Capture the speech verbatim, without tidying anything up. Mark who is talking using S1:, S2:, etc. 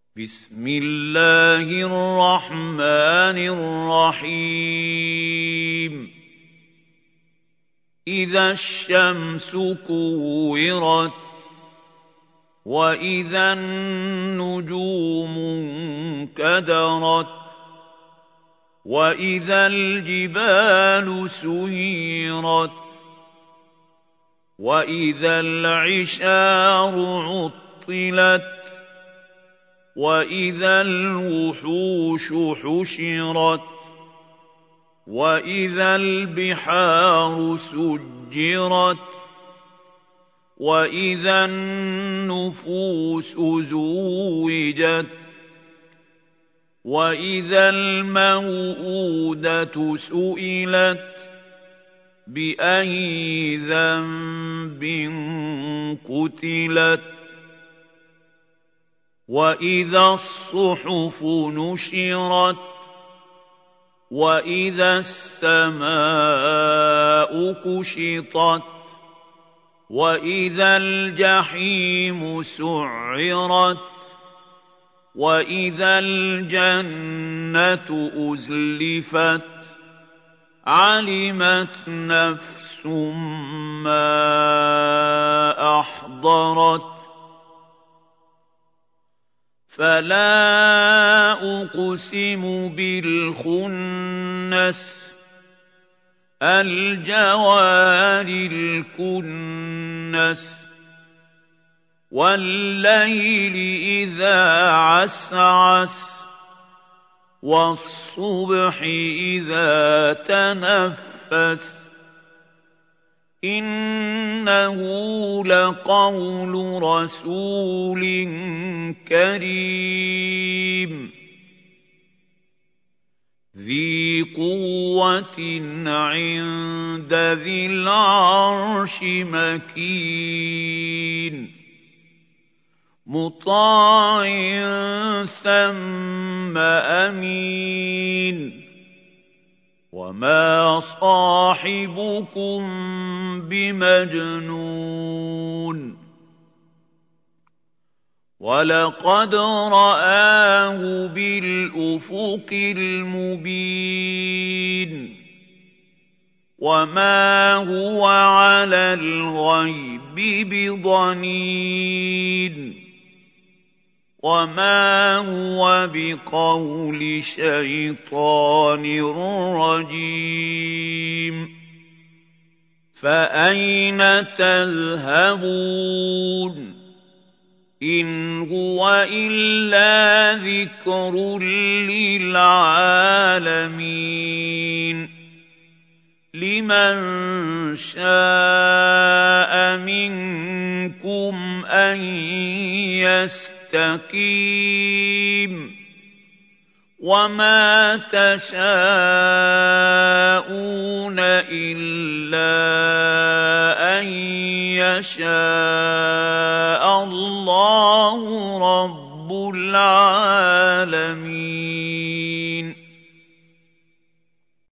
S1: بسم الله الرحمن الرحيم إذا الشمس كورت وإذا النجوم انكدرت وإذا الجبال سيرت وإذا العشار عطلت وإذا الوحوش حشرت وإذا البحار سجرت وإذا النفوس زوجت وإذا الموءودة سئلت بأي ذنب قتلت وإذا الصحف نشرت وإذا السماء كشطت وإذا الجحيم سعرت وإذا الجنة أزلفت علمت نفس ما أحضرت فلا أقسم بالخنس الجوار الكنس والليل إذا عسعس والصبح إذا تنفس إنه لقول رسول كريم ذي قوة عند ذي العرش مكين مطاع ثم أمين وما صاحبكم بمجنون ولقد رآه بالأفق المبين وما هو على الغيب بضنين وما هو بقول شيطان رجيم فأين تذهبون إن هو إلا ذكر للعالمين لمن شاء منكم أن يستقيم وما تشاءون إلا أن يشاء الله رب العالمين